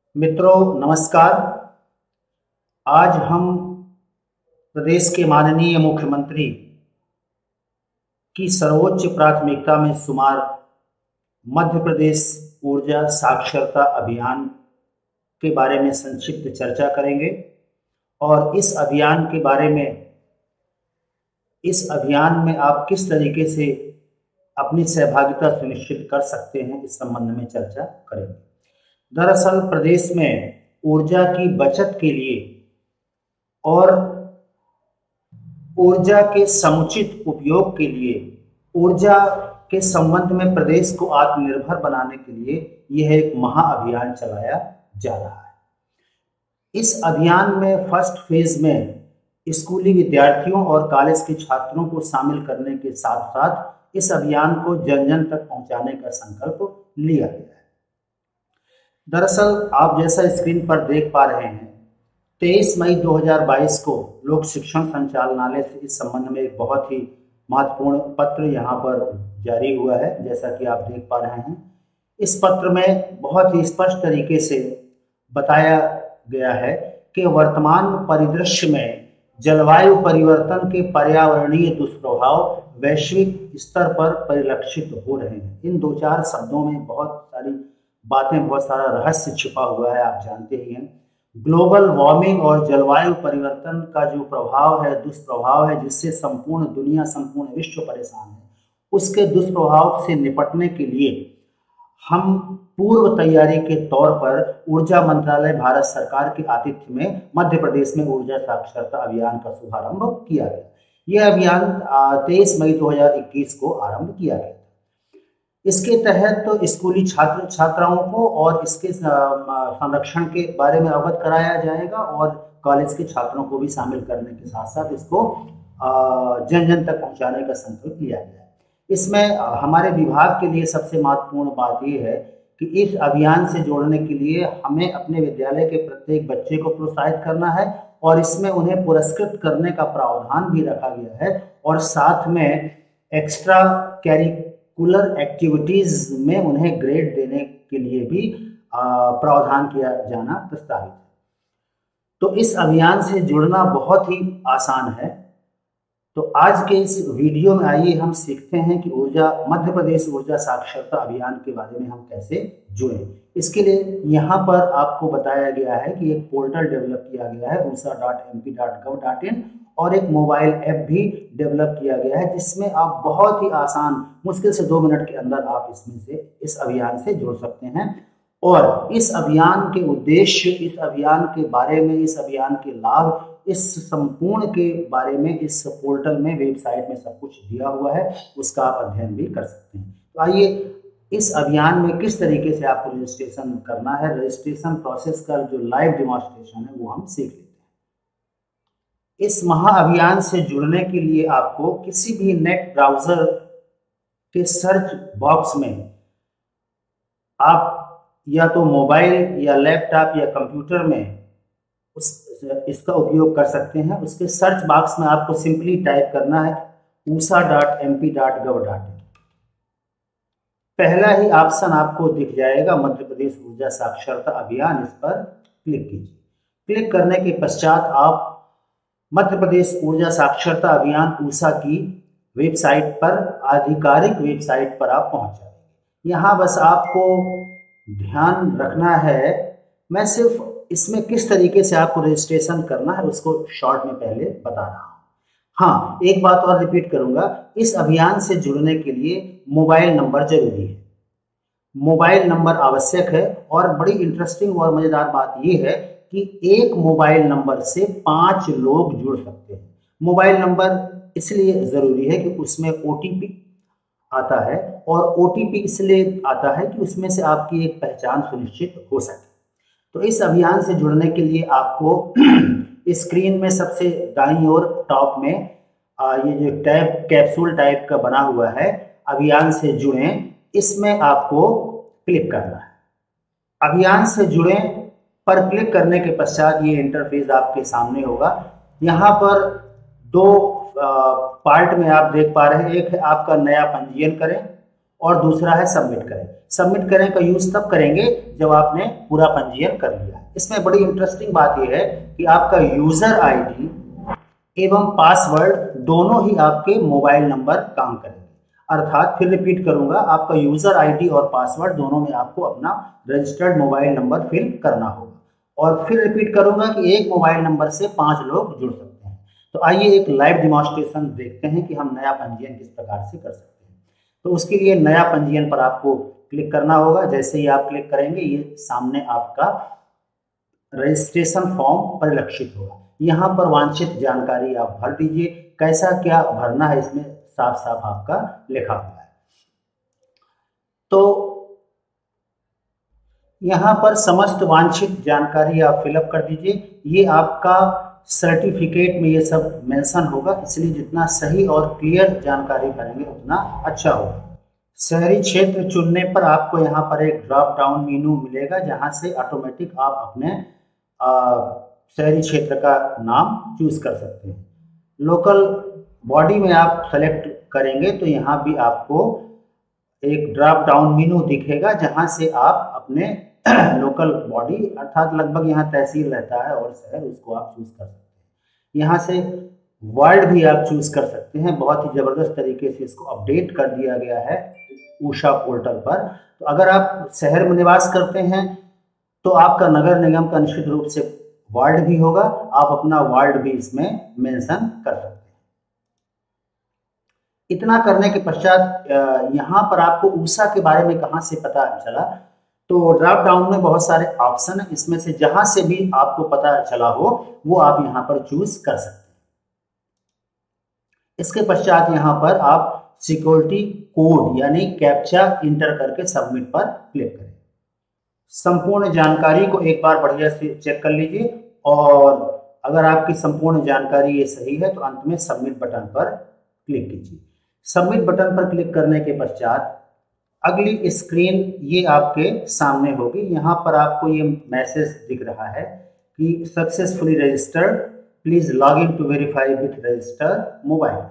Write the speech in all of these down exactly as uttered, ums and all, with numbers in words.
मित्रों नमस्कार। आज हम प्रदेश के माननीय मुख्यमंत्री की सर्वोच्च प्राथमिकता में शुमार मध्य प्रदेश ऊर्जा साक्षरता अभियान के बारे में संक्षिप्त चर्चा करेंगे और इस अभियान के बारे में इस अभियान में आप किस तरीके से अपनी सहभागिता सुनिश्चित कर सकते हैं, इस संबंध में चर्चा करेंगे। दरअसल प्रदेश में ऊर्जा की बचत के लिए और ऊर्जा के समुचित उपयोग के लिए, ऊर्जा के संबंध में प्रदेश को आत्मनिर्भर बनाने के लिए यह एक महाअभियान चलाया जा रहा है। इस अभियान में फर्स्ट फेज में स्कूली विद्यार्थियों और कॉलेज के छात्रों को शामिल करने के साथ साथ इस अभियान को जन जन तक पहुंचाने का संकल्प लिया गया है। दरअसल आप जैसा स्क्रीन पर देख पा रहे हैं, तेईस मई दो हज़ार बाईस को लोक शिक्षण संचालनालय से इस संबंध में एक बहुत ही महत्वपूर्ण पत्र यहाँ पर जारी हुआ है, जैसा कि आप देख पा रहे हैं। इस पत्र में बहुत ही स्पष्ट तरीके से बताया गया है कि वर्तमान परिदृश्य में जलवायु परिवर्तन के पर्यावरणीय दुष्प्रभाव वैश्विक स्तर पर परिलक्षित हो रहे हैं। इन दो चार शब्दों में बहुत सारी बातें, बहुत सारा रहस्य छिपा हुआ है, आप जानते ही हैं। ग्लोबल वार्मिंग और जलवायु परिवर्तन का जो प्रभाव है, दुष्प्रभाव है, जिससे संपूर्ण दुनिया, संपूर्ण विश्व परेशान है, उसके दुष्प्रभाव से निपटने के लिए हम पूर्व तैयारी के तौर पर ऊर्जा मंत्रालय भारत सरकार के आतिथ्य में मध्य प्रदेश में ऊर्जा साक्षरता अभियान का शुभारंभ किया गया। यह अभियान तेईस मई दो हज़ार इक्कीस को आरंभ किया गया। इसके तहत तो स्कूली छात्र छात्राओं को और इसके संरक्षण के बारे में अवगत कराया जाएगा और कॉलेज के छात्रों को भी शामिल करने के साथ साथ इसको जन जन तक पहुंचाने का संकल्प लिया गया है। इसमें हमारे विभाग के लिए सबसे महत्वपूर्ण बात यह है कि इस अभियान से जोड़ने के लिए हमें अपने विद्यालय के प्रत्येक बच्चे को प्रोत्साहित करना है और इसमें उन्हें पुरस्कृत करने का प्रावधान भी रखा गया है और साथ में एक्स्ट्रा करिकुलर एक्टिविटीज में उन्हें ग्रेड देने के लिए भी प्रावधान किया जाना प्रस्तावित है। तो इस अभियान से जुड़ना बहुत ही आसान है। तो आज के इस वीडियो में आइए हम सीखते हैं कि ऊर्जा मध्य प्रदेश ऊर्जा साक्षरता अभियान के बारे में हम कैसे जुड़ें। इसके लिए यहाँ पर आपको बताया गया है कि एक पोर्टल डेवलप किया गया है Usha dot M P dot gov dot in और एक मोबाइल ऐप भी डेवलप किया गया है, जिसमें आप बहुत ही आसान, मुश्किल से दो मिनट के अंदर आप इसमें से इस अभियान से जुड़ सकते हैं। और इस अभियान के उद्देश्य, इस अभियान के बारे में, इस अभियान के लाभ, इस संपूर्ण के बारे में इस पोर्टल में, वेबसाइट में सब कुछ दिया हुआ है, उसका आप अध्ययन भी कर सकते हैं। तो आइए इस अभियान में किस तरीके से आपको रजिस्ट्रेशन करना है, रजिस्ट्रेशन प्रोसेस का जो लाइव डेमोन्स्ट्रेशन है वो हम सीख लेते हैं। इस महाअभियान से जुड़ने के लिए आपको किसी भी नेट ब्राउजर के सर्च बॉक्स में आप या तो मोबाइल या लैपटॉप या कंप्यूटर में उस इसका उपयोग कर सकते हैं। उसके सर्च बॉक्स में आपको सिंपली टाइप करना है Usha dot M P dot gov dot in. पहला ही ऑप्शन आपको दिख जाएगा मध्य प्रदेश ऊर्जा साक्षरता अभियान, इस पर क्लिक कीजिए। क्लिक करने के पश्चात आप मध्य प्रदेश ऊर्जा साक्षरता अभियान ऊषा की वेबसाइट पर, आधिकारिक वेबसाइट पर आप पहुंच जाएंगे। यहाँ बस आपको ध्यान रखना है, मैं सिर्फ इसमें किस तरीके से आपको रजिस्ट्रेशन करना है उसको शॉर्ट में पहले बता रहा हूँ। हाँ, एक बात और रिपीट करूंगा, इस अभियान से जुड़ने के लिए मोबाइल नंबर जरूरी है, मोबाइल नंबर आवश्यक है। और बड़ी इंटरेस्टिंग और मजेदार बात यह है कि एक मोबाइल नंबर से पांच लोग जुड़ सकते हैं। मोबाइल नंबर इसलिए जरूरी है कि उसमें ओ टी पी आता है और ओ टी पी इसलिए आता है कि उसमें से आपकी एक पहचान सुनिश्चित हो सके। तो इस अभियान से जुड़ने के लिए आपको स्क्रीन में सबसे दाईं ओर टॉप में आ, ये जो टैब कैप्सूल टाइप का बना हुआ है, अभियान से जुड़ें, इसमें आपको क्लिक करना है। अभियान से जुड़ें पर क्लिक करने के पश्चात ये इंटरफेस आपके सामने होगा। यहाँ पर दो आ, पार्ट में आप देख पा रहे हैं, एक है आपका नया पंजीयन करें और दूसरा है सबमिट करें। सबमिट करें का यूज तब करेंगे जब आपने पूरा पंजीयन कर लिया। इसमें बड़ी इंटरेस्टिंग बात यह है कि आपका यूजर आईडी एवं पासवर्ड दोनों ही आपके मोबाइल नंबर काम करेंगे। अर्थात फिर रिपीट करूंगा, आपका यूजर आईडी और पासवर्ड दोनों में आपको अपना रजिस्टर्ड मोबाइल नंबर फिल करना होगा। और फिर रिपीट करूंगा कि एक मोबाइल नंबर से पांच लोग जुड़ सकते हैं। तो आइए एक लाइव डिमॉन्स्ट्रेशन देखते हैं कि हम नया पंजीयन किस प्रकार से कर सकते हैं। तो उसके लिए नया पंजीयन पर आपको क्लिक करना होगा। जैसे ही आप क्लिक करेंगे ये सामने आपका रजिस्ट्रेशन फॉर्म परिलक्षित होगा। यहाँ पर वांछित जानकारी आप भर दीजिए। कैसा क्या भरना है इसमें साफ साफ आपका लिखा हुआ है। तो यहाँ पर समस्त वांछित जानकारी आप फिलअप कर दीजिए। ये आपका सर्टिफिकेट में ये सब मेंशन होगा, इसलिए जितना सही और क्लियर जानकारी भरेंगे उतना अच्छा होगा। शहरी क्षेत्र चुनने पर आपको यहाँ पर एक ड्रॉप डाउन मेनू मिलेगा, जहाँ से ऑटोमेटिक आप अपने शहरी क्षेत्र का नाम चूज कर सकते हैं। लोकल बॉडी में आप सेलेक्ट करेंगे तो यहाँ भी आपको एक ड्रॉप डाउन मेनू दिखेगा, जहाँ से आप अपने लोकल बॉडी अर्थात लगभग यहाँ तहसील रहता है और शहर, उसको आप चूज कर सकते हैं। यहाँ से वर्ड भी आप चूज कर सकते हैं। बहुत ही जबरदस्त तरीके से इसको अपडेट कर दिया गया है ऊषा पोर्टल पर। तो अगर आप शहर में निवास करते हैं तो आपका नगर निगम का निश्चित रूप से वार्ड भी होगा, आप अपना वार्ड भी इसमें मेंशन कर सकते हैं। इतना करने के पश्चात यहाँ पर आपको ऊषा के बारे में कहाँ से पता चला, तो ड्रॉप डाउन में बहुत सारे ऑप्शन है, इसमें से जहां से भी आपको पता चला हो वो आप यहाँ पर चूज कर सकते हैं। इसके पश्चात यहाँ पर आप सिक्योरिटी कोड यानी कैप्चा इंटर करके सबमिट पर क्लिक करें। संपूर्ण जानकारी को एक बार बढ़िया से चेक कर लीजिए और अगर आपकी संपूर्ण जानकारी ये सही है तो अंत में सबमिट बटन पर क्लिक कीजिए। सबमिट बटन पर क्लिक करने के पश्चात अगली स्क्रीन ये आपके सामने होगी। यहाँ पर आपको ये मैसेज दिख रहा है कि successfully registered, please log in to verify with registered mobile.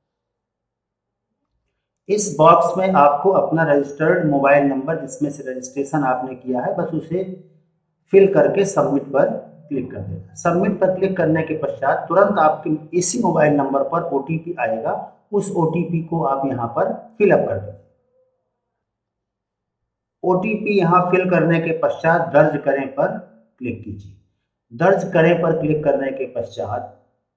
इस बॉक्स में आपको अपना रजिस्टर्ड मोबाइल नंबर जिसमें से रजिस्ट्रेशन आपने किया है बस उसे फिल करके सबमिट पर क्लिक कर देना। सबमिट पर क्लिक करने के पश्चात तुरंत आपके इसी मोबाइल नंबर पर ओटीपी आएगा, उस ओटीपी को आप यहाँ पर फिलअप कर दें। ओटीपी यहाँ फिल करने के पश्चात दर्ज करें पर क्लिक कीजिए। दर्ज करें पर क्लिक करने के पश्चात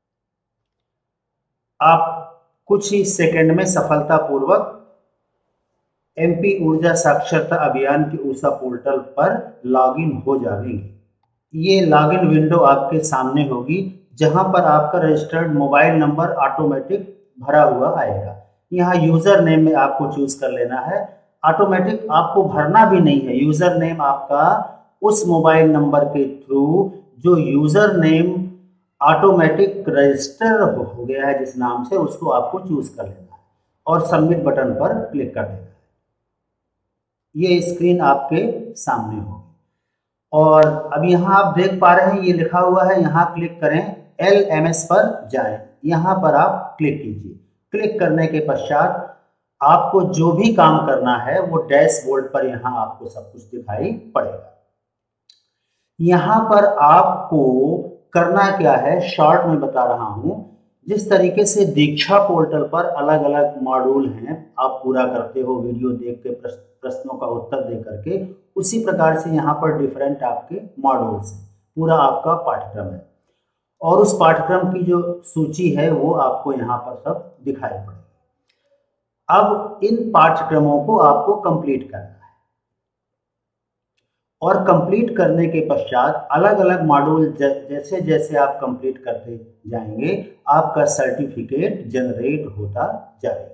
आप कुछ ही सेकंड में सफलतापूर्वक एमपी ऊर्जा साक्षरता अभियान के ऊषा पोर्टल पर लॉगिन हो जाएंगे। ये लॉगिन विंडो आपके सामने होगी, जहां पर आपका रजिस्टर्ड मोबाइल नंबर ऑटोमेटिक भरा हुआ आएगा। यहाँ यूजर नेम में आपको चूज कर लेना है। ऑटोमेटिक आपको भरना भी नहीं है, यूजर नेम आपका उस मोबाइल नंबर के थ्रू जो यूजर नेम ऑटोमेटिक रजिस्टर हो गया है जिस नाम से, उसको आपको चूज कर लेना है और सबमिट बटन पर क्लिक कर देना है। ये स्क्रीन आपके सामने होगी और अब यहाँ आप देख पा रहे हैं ये लिखा हुआ है, यहाँ क्लिक करें, एल एम एस पर जाएं, यहाँ पर आप क्लिक कीजिए। क्लिक करने के पश्चात आपको जो भी काम करना है वो डैशबोर्ड पर यहाँ आपको सब कुछ दिखाई पड़ेगा। यहाँ पर आपको करना क्या है, शॉर्ट में बता रहा हूं। जिस तरीके से दीक्षा पोर्टल पर अलग अलग मॉड्यूल हैं, आप पूरा करते हो वीडियो देख के, प्रश्नों का उत्तर दे करके, उसी प्रकार से यहाँ पर डिफरेंट आपके मॉड्यूल्स हैं, पूरा आपका पाठ्यक्रम है और उस पाठ्यक्रम की जो सूची है वो आपको यहाँ पर सब दिखाई पड़ेगी। अब इन पाठ्यक्रमों को आपको कंप्लीट करना है और कंप्लीट करने के पश्चात अलग अलग मॉड्यूल जैसे जैसे आप कंप्लीट करते जाएंगे आपका सर्टिफिकेट जनरेट होता जाएगा।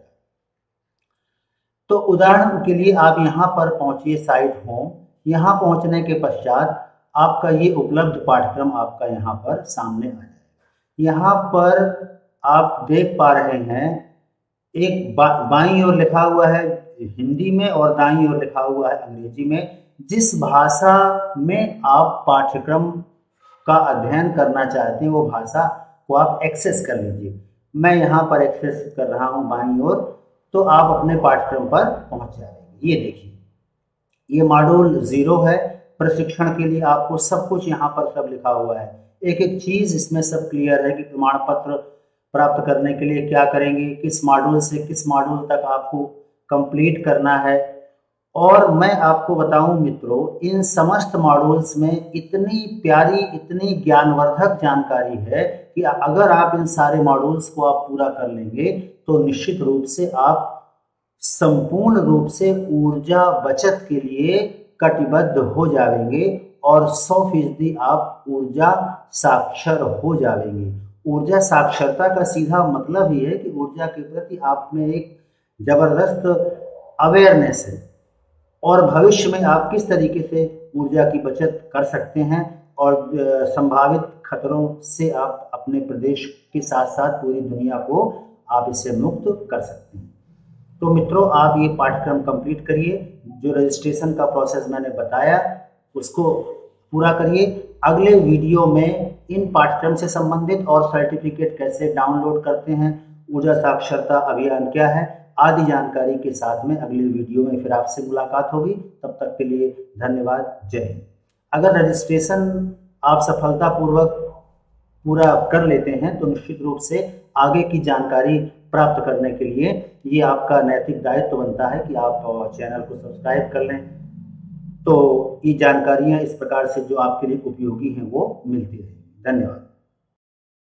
तो उदाहरण के लिए आप यहाँ पर पहुंचिए साइट होम। यहाँ पहुंचने के पश्चात आपका ये उपलब्ध पाठ्यक्रम आपका यहाँ पर सामने आ जाएगा। यहाँ पर आप देख पा रहे हैं एक बा, बाईं ओर लिखा हुआ है हिंदी में और दाईं ओर लिखा हुआ है अंग्रेजी में। जिस भाषा में आप पाठ्यक्रम का अध्ययन करना चाहते हैं वो भाषा को आप एक्सेस कर लीजिए। मैं यहाँ पर एक्सेस कर रहा हूँ बाईं ओर तो आप अपने पाठ्यक्रम पर पहुंच जाएंगे। ये देखिए, ये मॉड्यूल जीरो है। प्रशिक्षण के लिए आपको सब कुछ यहाँ पर सब लिखा हुआ है, एक एक चीज इसमें सब क्लियर है कि प्रमाण पत्र प्राप्त करने के लिए क्या करेंगे, किस मॉड्यूल से किस मॉड्यूल तक आपको कंप्लीट करना है। और मैं आपको बताऊं मित्रों, इन समस्त मॉड्यूल्स में इतनी प्यारी, इतनी ज्ञानवर्धक जानकारी है कि अगर आप इन सारे मॉड्यूल्स को आप पूरा कर लेंगे तो निश्चित रूप से आप संपूर्ण रूप से ऊर्जा बचत के लिए कटिबद्ध हो जाएंगे और सौ फीसदी आप ऊर्जा साक्षर हो जाएंगे। ऊर्जा साक्षरता का सीधा मतलब ही है कि ऊर्जा के प्रति आप में एक जबरदस्त अवेयरनेस है और भविष्य में आप किस तरीके से ऊर्जा की बचत कर सकते हैं और संभावित खतरों से आप अपने प्रदेश के साथ साथ पूरी दुनिया को आप इससे मुक्त कर सकते हैं। तो मित्रों, आप ये पाठ्यक्रम कंप्लीट करिए, जो रजिस्ट्रेशन का प्रोसेस मैंने बताया उसको पूरा करिए। अगले वीडियो में इन पाठ्यक्रम से संबंधित और सर्टिफिकेट कैसे डाउनलोड करते हैं, ऊर्जा साक्षरता अभियान क्या है, आदि जानकारी के साथ में अगले वीडियो में फिर आपसे मुलाकात होगी। तब तक के लिए धन्यवाद, जय हिंद। अगर रजिस्ट्रेशन आप सफलतापूर्वक पूरा कर लेते हैं तो निश्चित रूप से आगे की जानकारी प्राप्त करने के लिए ये आपका नैतिक दायित्व बनता है कि आप चैनल को सब्सक्राइब कर लें, तो ये जानकारियाँ इस प्रकार से जो आपके लिए उपयोगी हैं वो मिलती रहेंगी। धन्यवाद।